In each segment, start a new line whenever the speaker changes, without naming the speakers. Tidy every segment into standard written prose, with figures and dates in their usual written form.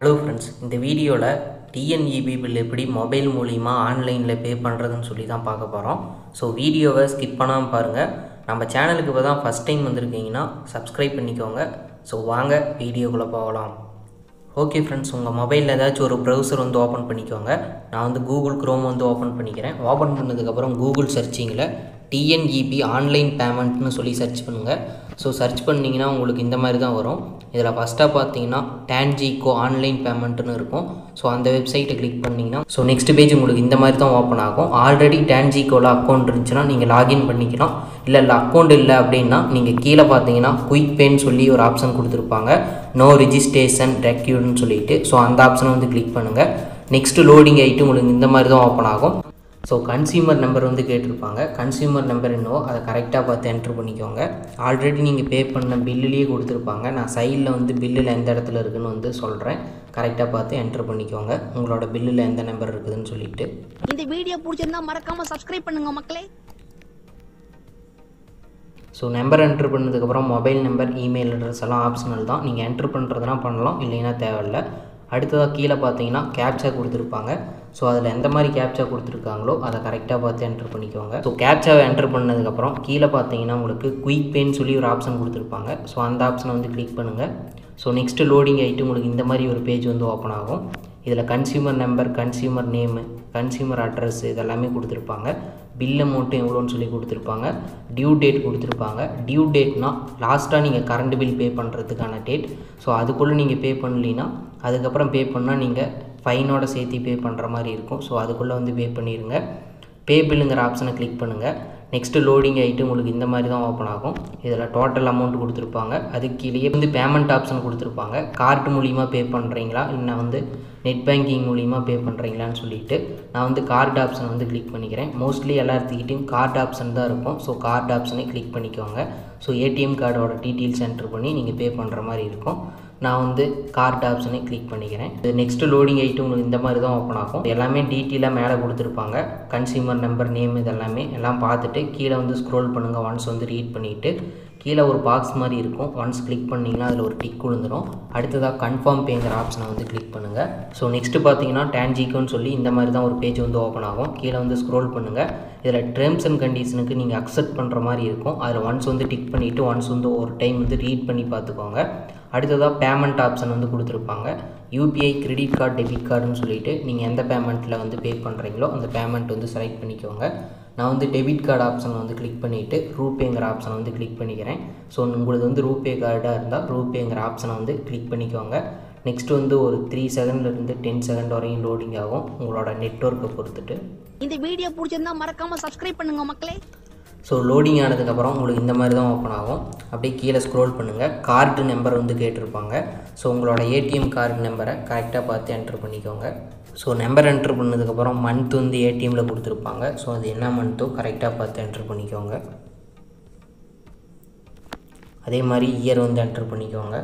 Hello friends, இந்த வீடியோவில் TNEB bill எப்படி மொபைல் மூலிமா ஆன்லைனில் பே பண்ணுறதுன்னு சொல்லி தான் பார்க்க போகிறோம். ஸோ வீடியோவை ஸ்கிப் பண்ணாமல் பாருங்கள். நம்ம சேனலுக்கு இப்போ தான் ஃபஸ்ட் டைம் வந்திருக்கீங்கன்னா சப்ஸ்கிரைப் பண்ணிக்கோங்க. ஸோ வாங்க வீடியோக்குள்ளே போகலாம். ஓகே ஃப்ரெண்ட்ஸ், உங்கள் மொபைலில் ஏதாச்சும் ஒரு ப்ரௌசர் ஓப்பன் பண்ணிக்கோங்க. நான் கூகுள் க்ரோம் ஓப்பன் பண்ணிக்கிறேன். ஓப்பன் பண்ணதுக்கப்புறம் கூகுள் சர்ச்சிங்கில் டிஎன்இபி ஆன்லைன் பேமெண்ட்னு சொல்லி சர்ச் பண்ணுங்கள். ஸோ சர்ச் பண்ணிங்கன்னா உங்களுக்கு இந்த மாதிரி தான் வரும். இதில் ஃபஸ்ட்டாக பார்த்தீங்கன்னா Tangedco ஆன்லைன் பேமெண்ட்டுன்னு இருக்கும். ஸோ அந்த வெப்சைட்டை கிளிக் பண்ணிங்கன்னா நெக்ஸ்ட் பேஜ் உங்களுக்கு இந்த மாதிரி தான் ஓப்பன் ஆகும். ஆல்ரெடி Tangedcoவில் அக்கௌண்ட் இருந்துச்சுன்னா நீங்கள் லாகின் பண்ணிக்கலாம். இல்லை அக்கௌண்ட் இல்லை அப்படின்னா நீங்கள் கீழே பார்த்தீங்கன்னா குயிக் பேன்னு சொல்லி ஒரு ஆப்ஷன் கொடுத்துருப்பாங்க. நோ ரிஜிஸ்ட்ரேஷன் ரெக்யூர்டுன்னு சொல்லிட்டு. ஸோ அந்த ஆப்ஷனை கிளிக் பண்ணுங்கள். நெக்ஸ்ட்டு லோடிங் ஆகிட்டு உங்களுக்கு இந்த மாதிரி தான் ஓப்பன் ஆகும். ஸோ கன்சியூமர் நம்பர் கேட்டிருப்பாங்க. கன்சியூமர் நம்பர் என்னவோ அதை கரெக்டாக பார்த்து என்ட்ரு பண்ணிக்கோங்க. ஆல்ரெடி நீங்கள் பே பண்ண பில்லுலேயே கொடுத்துருப்பாங்க. நான் சைடில் பில்லில் எந்த இடத்துல இருக்குதுன்னு சொல்கிறேன். கரெக்டாக பார்த்து என்ட்ரு பண்ணிக்கோங்க. உங்களோட பில்லில் எந்த நம்பர் இருக்குதுன்னு சொல்லிட்டு.
இந்த வீடியோ பிடிச்சிருந்தா மறக்காமல் சப்ஸ்கிரைப் பண்ணுங்கள் மக்களே.
ஸோ நம்பர் என்ட்ரு பண்ணதுக்கப்புறம் மொபைல் நம்பர், இமெயில் அட்ரஸ் எல்லாம் ஆப்ஷனல் தான். நீங்கள் என்ட்ரு பண்ணுறதுனா பண்ணலாம், இல்லைன்னா தேவையில்லை. அடுத்ததாக கீழே பார்த்தீங்கன்னா கேப்சா கொடுத்துருப்பாங்க. ஸோ அதில் எந்த மாதிரி கேப்சா கொடுத்துருக்காங்களோ அதை கரெக்டாக பார்த்து என்ட்ரு பண்ணிக்கோங்க. ஸோ கேப்சாவை என்ட்ரு பண்ணதுக்கப்புறம் கீழே பார்த்தீங்கன்னா உங்களுக்கு குயிக் பேன்னு சொல்லி ஒரு ஆப்ஷன் கொடுத்துருப்பாங்க. ஸோ அந்த ஆப்ஷனை கிளிக் பண்ணுங்கள். ஸோ நெக்ஸ்ட்டு லோடிங் ஆகிட்டு உங்களுக்கு இந்த மாதிரி ஒரு பேஜ் ஓப்பன் ஆகும். இதில் consumer number, consumer name, consumer address இதெல்லாமே கொடுத்துருப்பாங்க. பில் அமௌண்ட்டு எவ்வளோன்னு சொல்லி கொடுத்துருப்பாங்க. டியூ டேட் கொடுத்துருப்பாங்க. டியூ டேட்னால் லாஸ்ட்டாக நீங்கள் கரண்ட் பில் பே பண்ணுறதுக்கான டேட். ஸோ அதுக்குள்ளே நீங்கள் பே பண்ணலின்னா அதுக்கப்புறம் பே பண்ணால் நீங்கள் ஃபைனோட சேர்த்து பே பண்ணுற மாதிரி இருக்கும். ஸோ அதுக்குள்ளே பே பண்ணிடுங்க. பே பில்லுங்கிற ஆப்ஷனை கிளிக் பண்ணுங்கள். நெக்ஸ்ட்டு லோடிங் ஆகிட்டு உங்களுக்கு இந்த மாதிரி தான் ஓப்பன் ஆகும். இதில் டோட்டல் அமௌண்ட் கொடுத்துருப்பாங்க. அதுக்கு கீழே பேமெண்ட் ஆப்ஷன் கொடுத்துருப்பாங்க. கார்டு மூலிமா பே பண்ணுறீங்களா இல்லை நெட் பேங்கிங் மூலிமா பே பண்ணுறீங்களான்னு சொல்லிட்டு நான் கார்டு ஆப்ஷன் கிளிக் பண்ணிக்கிறேன். மோஸ்ட்லி எல்லாத்துக்கிட்டையும் கார்டு ஆப்ஷன் தான் இருக்கும். ஸோ கார்டு ஆப்ஷனை கிளிக் பண்ணிக்கோங்க. ஸோ ஏடிஎம் கார்டோட டீட்டெயில்ஸ் என்ட்ரு பண்ணி நீங்கள் பே பண்ணுற மாதிரி இருக்கும். நான் கார்டு ஆப்ஷனை கிளிக் பண்ணிக்கிறேன். நெக்ஸ்ட்டு லோடிங் ஆகிட்டு உங்களுக்கு இந்த மாதிரி தான் ஓப்பன் ஆகும். எல்லாமே டீட்டெயிலாக மேலே கொடுத்துருப்பாங்க. கன்சியூமர் நம்பர், நேம் இதெல்லாமே எல்லாம் பார்த்துட்டு கீழே ஸ்க்ரோல் பண்ணுங்கள். ஒன்ஸ் ரீட் பண்ணிவிட்டு கீழே ஒரு பாக்ஸ் மாதிரி இருக்கும். ஒன்ஸ் கிளிக் பண்ணிங்கன்னா அதில் ஒரு டிக் விழுந்துடும். அடுத்ததாக கன்ஃபார்ம் பேங்கிற ஆப்ஷனை கிளிக் பண்ணுங்கள். ஸோ நெக்ஸ்ட்டு பார்த்தீங்கன்னா Tangedcoன்னு சொல்லி இந்த மாதிரி தான் ஒரு பேஜ் ஓப்பன் ஆகும். கீழே ஸ்க்ரோல் பண்ணுங்கள். இதில் டேர்ம்ஸ் அண்ட் கண்டிஷனுக்கு நீங்கள் அக்செப்ட் பண்ணுற மாதிரி இருக்கும். அதில் ஒன்ஸ் டிக் பண்ணிவிட்டு ஒன்ஸ் ஒரு டைம் ரீட் பண்ணி பார்த்துக்கோங்க. அடுத்ததாக பேமெண்ட் ஆப்ஷன் கொடுத்துருப்பாங்க. யூபிஐ, கிரெடிட் கார்டு, டெபிட் கார்டுன்னு சொல்லிட்டு நீங்கள் எந்த பேமெண்ட்டில் பே பண்ணுறீங்களோ அந்த பேமெண்ட் செலக்ட் பண்ணிக்கோங்க. நான் டெபிட் கார்டு ஆப்ஷன் கிளிக் பண்ணிவிட்டு ரூபேங்கிற ஆப்ஷனை கிளிக் பண்ணிக்கிறேன். ஸோ உங்களுக்கு ரூபே கார்டாக இருந்தால் ரூபேங்கிற ஆப்ஷனை கிளிக் பண்ணிக்கோங்க. நெக்ஸ்ட்டு ஒரு 3 செகண்ட்லேருந்து 10 செகண்ட் வரையும் லோடிங் ஆகும், உங்களோட நெட்வொர்க்கை பொறுத்துட்டு.
இந்த வீடியோ பிடிச்சிருந்தா மறக்காமல் சப்ஸ்கிரைப் பண்ணுங்கள் மக்களே.
ஸோ லோடிங் ஆனதுக்கப்புறம் உங்களுக்கு இந்த மாதிரி தான் ஓப்பன் ஆகும். அப்படியே கீழே ஸ்க்ரோல் பண்ணுங்கள். கார்டு நம்பர் கேட்டிருப்பாங்க. ஸோ உங்களோட ஏடிஎம் கார்டு நம்பரை கரெக்டாக பார்த்து என்ட்ரு பண்ணிக்கோங்க. ஸோ நம்பர் என்ட்ரு பண்ணதுக்கப்புறம் மந்த் ஏடிஎம்மில் கொடுத்துருப்பாங்க. ஸோ அது என்ன மந்த்தோ கரெக்டாக பார்த்து என்ட்ரு பண்ணிக்கோங்க. அதே மாதிரி இயர் என்ட்ரு பண்ணிக்கோங்க.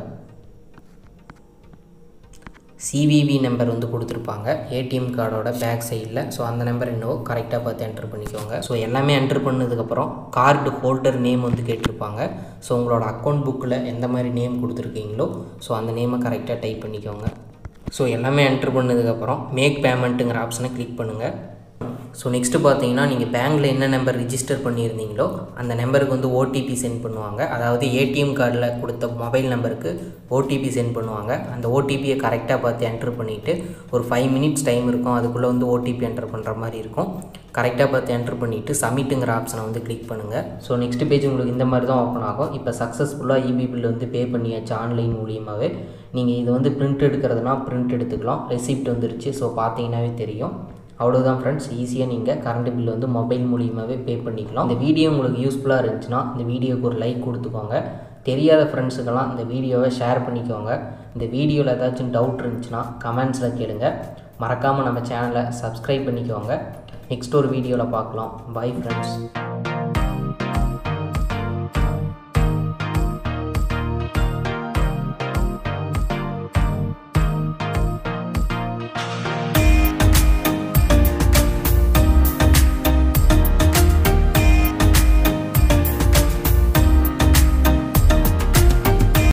சிவிவி நம்பர் கொடுத்துருப்பாங்க ஏடிஎம் கார்டோட பேக் சைடில். ஸோ அந்த நம்பர் என்னவோ கரெக்டாக பார்த்து என்ட்ரு பண்ணிக்கோங்க. ஸோ எல்லாமே என்ட்ரு பண்ணதுக்கப்புறம் கார்டு ஹோல்டர் நேம் கேட்டிருப்பாங்க. ஸோ உங்களோட அக்கௌண்ட் புக்கில் எந்த மாதிரி நேம் கொடுத்துருக்கீங்களோ ஸோ அந்த நேமை கரெக்டாக டைப் பண்ணிக்கோங்க. ஸோ எல்லாமே என்ட்ரு பண்ணதுக்கப்புறம் மேக் பேமெண்ட்டுங்கிற ஆப்ஷனை கிளிக் பண்ணுங்கள். ஸோ நெக்ஸ்ட்டு பார்த்தீங்கன்னா நீங்கள் பேங்க்கில் என்ன நம்பர் ரிஜிஸ்டர் பண்ணியிருந்தீங்களோ அந்த நம்பருக்கு ஓடிபி சென்ட் பண்ணுவாங்க. அதாவது ஏடிஎம் கார்டில் கொடுத்த மொபைல் நம்பருக்கு ஓடிபி சென்ட் பண்ணுவாங்க. அந்த ஓடிபியை கரெக்டாக பார்த்து என்ட்ரு பண்ணிவிட்டு ஒரு 5 மினிட்ஸ் டைம் இருக்கும். அதுக்குள்ளே ஓடிபி என்ட்ரு பண்ணுற மாதிரி இருக்கும். கரெக்டாக பார்த்து என்ட்ரு பண்ணிவிட்டு சப்மிட்டுங்கிற ஆப்ஷனை கிளிக் பண்ணுங்கள். ஸோ நெக்ஸ்ட் பேஜ் உங்களுக்கு இந்த மாதிரி தான் ஓப்பன் ஆகும். இப்போ சக்ஸஸ்ஃபுல்லாக இபி பில் பே பண்ணியாச்சு ஆன்லைன் மூலியமாகவே. நீங்கள் இது பிரிண்ட் எடுக்கிறதுனா பிரிண்ட் எடுத்துக்கலாம். ரெசிப்ட் வந்துருச்சு. ஸோ பார்த்தீங்கன்னாவே தெரியும். அவ்வளோதான் ஃப்ரெண்ட்ஸ், ஈஸியாக நீங்கள் கரண்ட் பில் மொபைல் மூலியமாகவே பே பண்ணிக்கலாம். இந்த வீடியோ உங்களுக்கு யூஸ்ஃபுல்லாக இருந்துச்சுன்னா இந்த வீடியோவுக்கு ஒரு லைக் கொடுத்துக்கோங்க. தெரியாத ஃப்ரெண்ட்ஸுக்கெல்லாம் இந்த வீடியோவை ஷேர் பண்ணிக்கோங்க. இந்த வீடியோவில் ஏதாச்சும் டவுட் இருந்துச்சுன்னா கமெண்ட்ஸில் கேளுங்க. மறக்காமல் நம்ம சேனலை சப்ஸ்கிரைப் பண்ணிக்கோங்க. நெக்ஸ்ட் ஒரு வீடியோவில் பார்க்கலாம். Bye friends.